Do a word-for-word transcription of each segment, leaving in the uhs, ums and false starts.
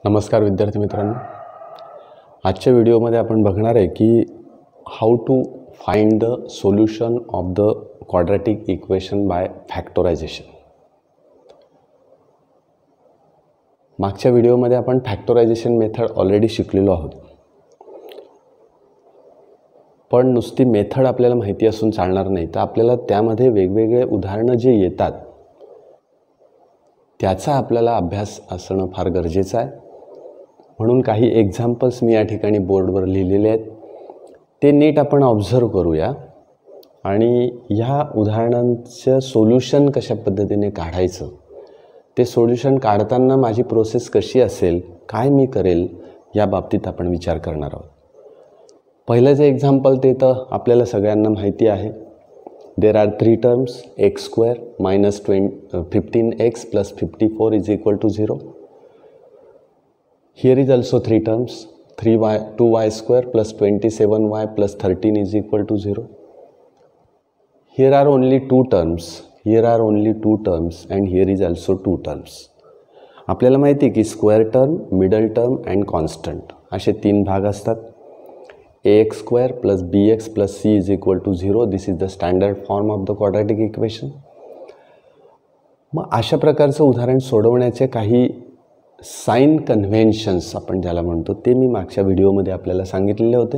नमस्कार विद्यार्थी मित्रांनो, आजच्या व्हिडिओमध्ये आपण बघणार आहे की how to find the solution of the quadratic equation by factorisation. मागच्या व्हिडिओमध्ये आपण फॅक्टरायझेशन मेथड ऑलरेडी शिकलेलो आहोत, पण नुसती मेथड आपल्याला माहिती असून चालणार नाही, तर आपल्याला त्यामध्ये वेगवेगळे उदाहरणं जे येतात त्याचा आपल्याला अभ्यास असणं फार गरजेचं आहे. म्हणून काही एक्झाम्पल्स मी या ठिकाणी बोर्डवर लिहिलेले आहेत, ते नीट आपण ऑब्झर्व करूया आणि ह्या उदाहरणांचं सोल्युशन कशा पद्धतीने काढायचं, ते सोल्युशन काढताना माझी प्रोसेस कशी असेल, काय मी करेल, या बाबतीत आपण विचार करणार आहोत. पहिलं जे एक्झाम्पल ते तर आपल्याला सगळ्यांना माहिती आहे. There are three terms x square minus twenty fifteen x plus fifty four is equal to zero. Here is also three terms, three y, two y square plus twenty-seven y plus thirteen is equal to zero. Here are only two terms, here are only two terms and here is also two terms. आपल्याला माहिती आहे की square term, middle term and constant असे तीन भाग असतात. A x square plus b x plus c is equal to zero. This is the standard form of the quadratic equation. मग अशा प्रकारचं उदाहरण सोडवण्याचे काही साइन कन्व्हेन्शन्स आपण ज्याला म्हणतो ते मी मागच्या व्हिडिओमध्ये आपल्याला सांगितलेले होते.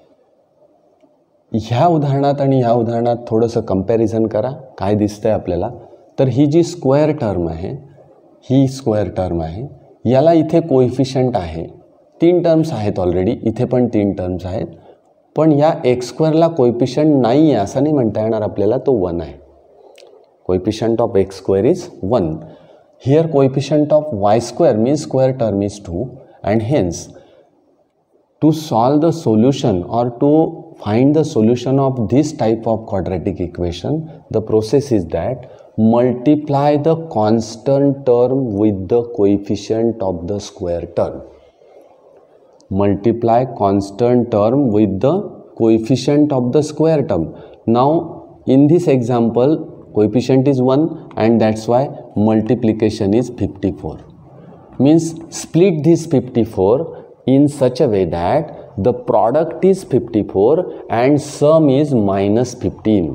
ह्या उदाहरणात आणि ह्या उदाहरणात थोडंसं कंपॅरिझन करा. काय दिसतंय आपल्याला, तर ही जी स्क्वेअर टर्म आहे, ही स्क्वेअर टर्म आहे, याला इथे कोएफिशियंट आहे. तीन टर्म्स आहेत ऑलरेडी, इथे पण तीन टर्म्स आहेत, पण या एक्स स्क्वेअरला कोएफिशियंट नाही आहे असं नाही म्हणता येणार आपल्याला, तो वन आहे. Coefficient of x square is one. Here coefficient of y square means square term is two, and hence to solve the solution or to find the solution of this type of quadratic equation, the process is that multiply the constant term with the coefficient of the square term. Multiply constant term with the coefficient of the square term. Now in this example coefficient is one and that's why multiplication is fifty-four. Means split this fifty-four in such a way that the product is fifty-four and sum is minus fifteen.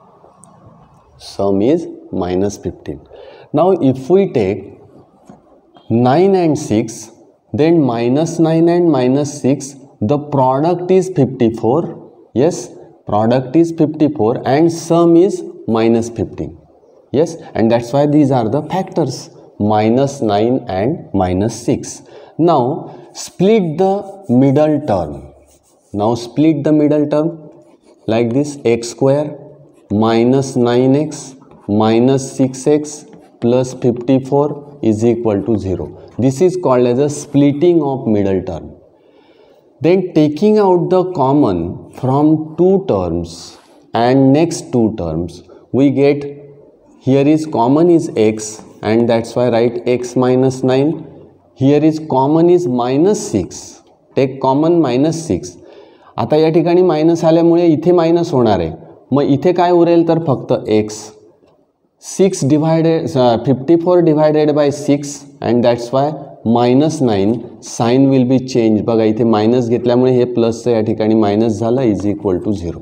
Sum is minus fifteen. Now if we take nine and six, then minus nine and minus six, the product is fifty-four. Yes, product is fifty-four and sum is minus fifteen. Yes, and that's why these are the factors, minus nine and minus six. Now split the middle term. Now split the middle term like this: x square minus nine x minus six x plus fifty-four is equal to zero. This is called as a splitting of middle term. Then taking out the common from two terms and next two terms, we get, here is common is x and that's why write x minus nine. Here is common is minus six. Take common minus six. आता या ठिकाणी minus आल्यामुळे इथे minus होणार आहे. मग इथे काय उरेल तर फक्त x. Six divided fifty four divided by six and that's y minus nine. Sign will be change. बघा इथे मायनस घेतल्यामुळे हे प्लसचं या ठिकाणी मायनस झालं, is equal to zero.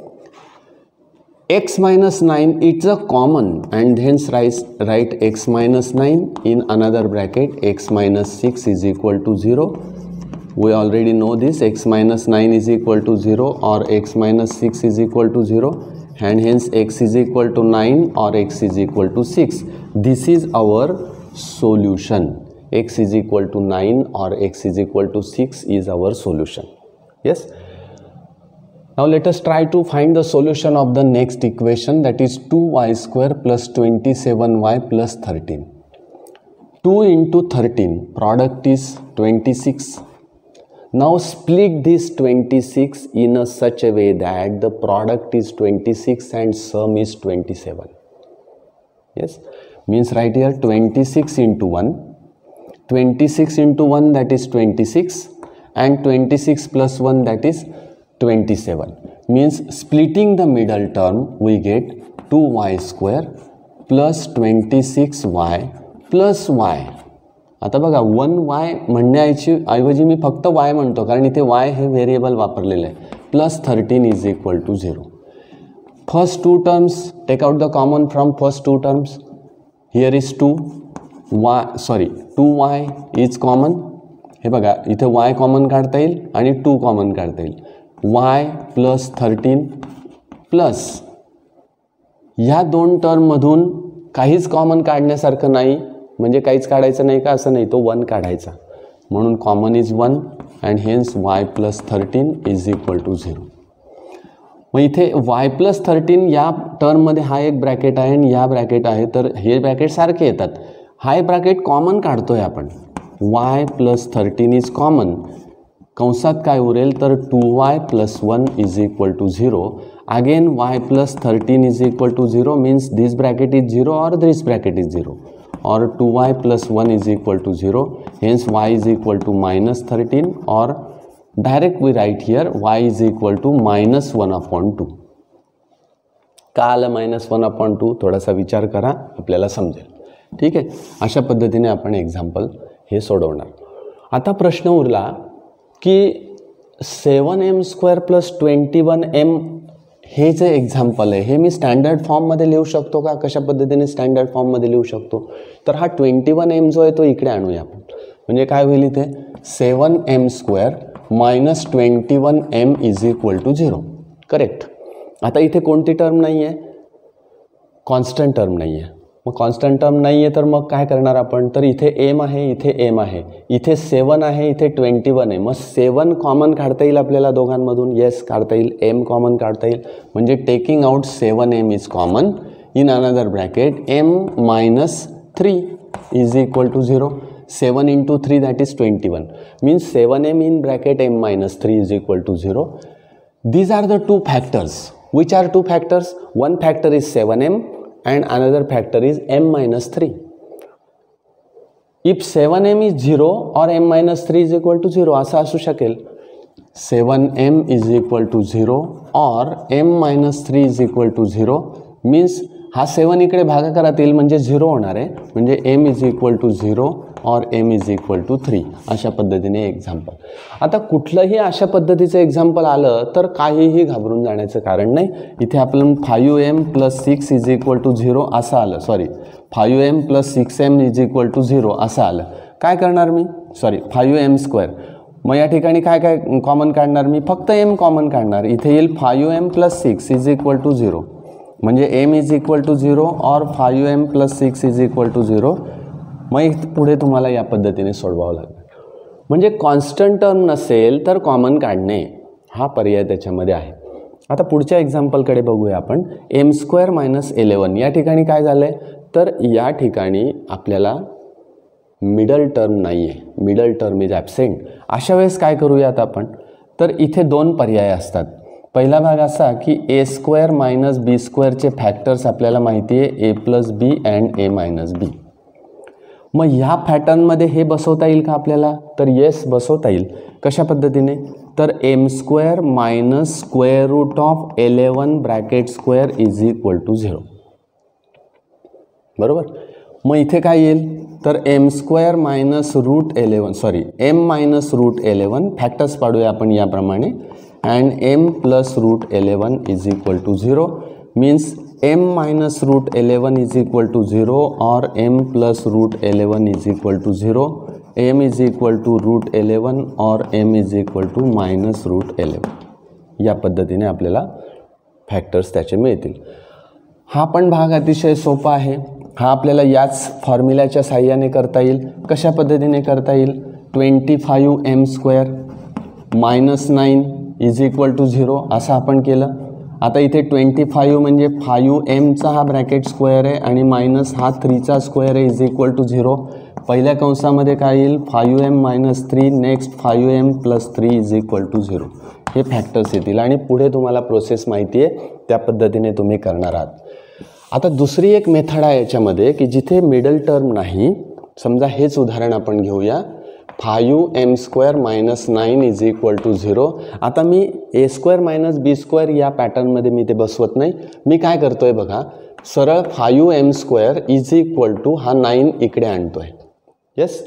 x minus nine, it's a common and hence write, write x minus nine in another bracket. X minus six is equal to zero. We already know this, x minus nine is equal to zero or x minus six is equal to zero, and hence x is equal to nine or x is equal to six. This is our solution. X is equal to nine or x is equal to six is our solution. Yes. Now let us try to find the solution of the next equation, that is two y square plus twenty-seven y plus thirteen. two into thirteen, product is twenty-six. Now split this twenty-six in a such a way that the product is twenty-six and sum is twenty-seven. Yes, means right here twenty-six into one, twenty-six into one, that is twenty-six, and twenty-six plus one, that is twenty-seven. Means splitting the middle term, we get two y square plus twenty-six y plus y. आता बघा one Y म्हणण्याऐवजी ऐवजी मी फक्त Y म्हणतो, कारण इथे Y हे variable वापरलेलं आहे. Plus thirteen is equal to zero. First two terms, take out the common from first two terms. Here is two y sorry two y is common. हे बघा इथे वाय कॉमन काढता येईल आणि टू कॉमन काढता येईल. वाय प्लस थर्टीन प्लस ह्या दोन टर्ममधून काहीच कॉमन काढण्यासारखं नाही, म्हणजे काहीच काढायचं नाही का असं नाही, तो वन काढायचा. म्हणून common is one and hence y plus thirteen is equal to zero. मग इथे वाय प्लस थर्टीन या टर्ममध्ये हा एक ब्रॅकेट आहे आणि या ब्रॅकेट आहे, तर हे ब्रॅकेट सारखे येतात. हा एक ब्रॅकेट कॉमन काढतोय आपण. Y plus thirteen is common. कंसात काय उरेल तर two y plus one is equal to zero. Again y plus thirteen is equal to zero means this bracket is zero और this bracket is zero, or two y plus one is equal to zero, hence y is equal to minus thirteen, or direct we write here y is equal to minus one upon two. का आलं minus one upon two थोडासा विचार करा, आपल्याला समजेल. ठीक आहे, अशा पद्धतीने आपण एक्झाम्पल हे सोडवणार. आता प्रश्न उरला की seven m square plus twenty one m हे जे एक्झाम्पल आहे हे मी स्टँडर्ड फॉर्ममध्ये लिहू शकतो का? कशा पद्धतीने स्टँडर्ड फॉर्ममध्ये लिहू शकतो? तर हा ट्वेंटी वन एम जो आहे तो इकडे आणूया आपण. म्हणजे काय होईल इथे seven m square minus twenty one m is equal to zero. Correct. आता इथे कोणती टर्म नाही आहे? कॉन्स्टंट टर्म नाही आहे. मग कॉन्स्टंट टर्म नाही आहे तर मग काय करणार आपण? तर इथे एम आहे, इथे एम आहे, इथे सेवन आहे, इथे ट्वेंटी वन आहे. मग सेवन कॉमन काढता येईल आपल्याला दोघांमधून? येस काढता येईल. एम कॉमन काढता येईल. म्हणजे taking out seven m is common in another bracket m minus three is equal to zero. Seven into three that is twenty one means seven m in bracket m minus three is equal to zero. These are the two factors. Which are two factors? One factor is seven m and another factor is m minus three. If seven m is zero or m minus three is equal to zero, असा असू शकेल. seven m is equal to zero or m minus three is equal to zero means हा सेवन इकडे भागाकारात येईल म्हणजे zero होणार आहे. म्हणजे m is equal to zero और m is equal to three. अशा पद्धतीने एक्झाम्पल. आता कुठलंही अशा पद्धतीचं एक्झाम्पल आलं तर काहीही घाबरून जाण्याचं कारण नाही. इथे आपण five m plus six is equal to zero असं आलं. Sorry five m plus six m is equal to zero असं आलं. काय करणार मी? Sorry five m square. मग या ठिकाणी काय काय कॉमन काढणार मी? फक्त एम कॉमन काढणार. इथे येईल five m plus six is equal to zero. म्हणजे m is equal to zero और five m plus six is equal to zero. मग पुढे तुम्हाला या पद्धतीने सोडवावं लागेल. म्हणजे कॉन्स्टंट टर्म नसेल तर कॉमन काढणे हा पर्याय त्याच्यामध्ये आहे. आता पुढच्या एक्झाम्पलकडे बघूया आपण. M square minus eleven. या ठिकाणी काय झालं आहे तर या ठिकाणी आपल्याला मिडल टर्म नाही आहे. Middle term is absent. अशा वेळेस काय करूयात आपण? तर इथे दोन पर्याय असतात. पहिला भाग असा की ए स्क्वेअर मायनस बी स्क्वेअरचे फॅक्टर्स आपल्याला माहिती आहे, a plus b and a minus b. मग ह्या पॅटर्नमध्ये हे बसवता येईल का आपल्याला? तर येस बसवता येईल. कशा पद्धतीने? तर m square minus square root of eleven bracket square is equal to zero. बरोबर. मग इथे काय येईल तर m square minus root eleven sorry m minus root eleven factors पाडूया आपण याप्रमाणे and m plus root eleven is equal to zero means m minus root eleven is equal to zero or m plus root eleven is equal to zero. m is equal to root eleven or m is equal to minus root eleven. या पद्धतीने आपल्याला factors त्याचे मिळतील. हा पण भाग अतिशय सोपा आहे. हा आपल्याला याच फॉर्म्युल्याच्या साहाय्याने करता येईल. कशा पद्धतीने करता येईल? Twenty five m square minus nine is equal to zero असं आपण केलं. आता इथे ट्वेंटी फाईव्ह म्हणजे फाईव्ह एमचा हा ब्रॅकेट स्क्वेअर आहे आणि मायनस हा थ्रीचा स्क्वेअर आहे इज इक्वल टू झिरो. पहिल्या कंसामध्ये काय येईल? Five m minus three next five m plus three is equal to zero. हे फॅक्टर्स येतील आणि पुढे तुम्हाला प्रोसेस माहिती आहे त्या पद्धतीने तुम्ही करणार आहात. आता दुसरी एक मेथड आहे याच्यामध्ये की जिथे मिडल टर्म नाही. समजा हेच उदाहरण आपण घेऊया. Five m square minus nine is equal to zero. आता मी a square minus b square या पॅटर्नमध्ये मी ते बसवत नाही. मी काय करतो आहे बघा, सरळ five m square is equal to हा नाईन इकडे आणतो आहे. येस.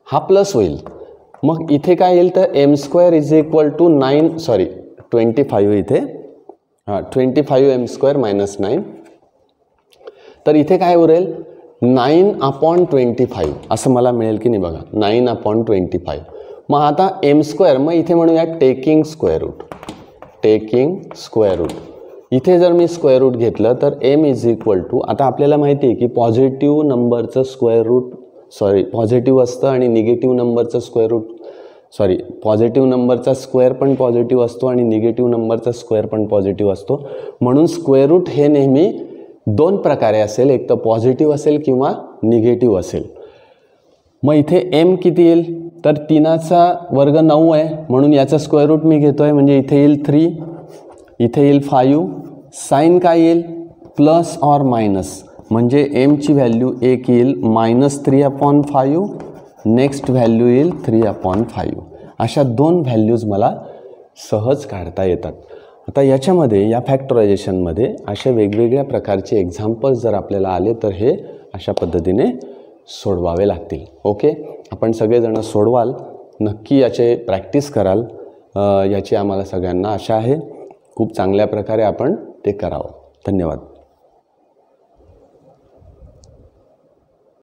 हा प्लस होईल. मग इथे काय येईल तर m square is equal to nine sorry twenty five इथे हां twenty five m square minus nine. तर इथे काय उरेल नाईन अपॉन ट्वेंटी फाईव्ह असं मला मिळेल की नाही बघा, नाईन अपॉन ट्वेंटी फाईव्ह. मग आता एम स्क्वेअर, मग इथे म्हणूया taking square root, taking square root. इथे जर मी स्क्वेअर रूट घेतलं तर एम इज इक्वल टू, आता आपल्याला माहिती आहे की पॉझिटिव्ह नंबरचं स्क्वेअर रूट सॉरी पॉझिटिव्ह असतं आणि निगेटिव्ह नंबरचं स्क्वेअर रूट सॉरी पॉझिटिव्ह नंबरचा स्क्वेअर पण पॉझिटिव्ह असतो आणि निगेटिव्ह नंबरचा स्क्वेअर पण पॉझिटिव्ह असतो. म्हणून स्क्वेअर रूट हे नेहमी दोन प्रकारे असेल, एक तर पॉझिटिव्ह असेल किंवा निगेटिव्ह असेल. मग इथे एम किती येईल तर तीनाचा वर्ग नऊ आहे म्हणून याचा स्क्वेअर रूट मी घेतो आहे, म्हणजे इथे येईल थ्री, इथे येईल फाईव्ह. साईन काय येईल प्लस ऑर मायनस, म्हणजे एमची व्हॅल्यू एक येईल minus three upon five, next value येईल थ्री अपॉन फाईव्ह. अशा दोन व्हॅल्यूज मला सहज काढता येतात. आता याच्यामध्ये या फॅक्टरायझेशनमध्ये अशा वेगवेगळ्या प्रकारचे एक्झाम्पल्स जर आपल्याला आले तर हे अशा पद्धतीने सोडवावे लागतील. ओके, आपण सगळेजण सोडवाल, नक्की याचे प्रॅक्टिस कराल, याची आम्हाला सगळ्यांना आशा आहे. खूप चांगल्या प्रकारे आपण ते करावं. धन्यवाद.